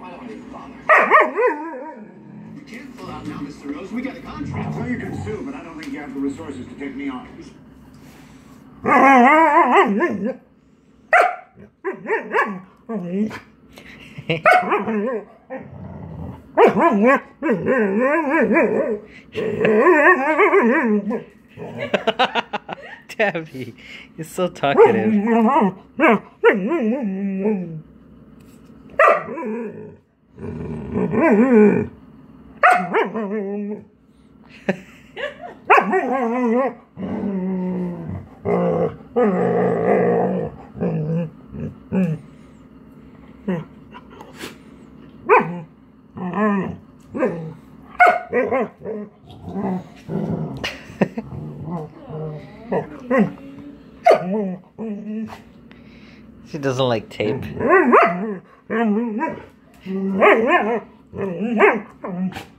Why don't I even bother? You can't pull out now, Mr. Rose. We got a contract. So you can sue, but I don't think you have the resources to take me on. Tabby, you're so talkative. She doesn't like tape.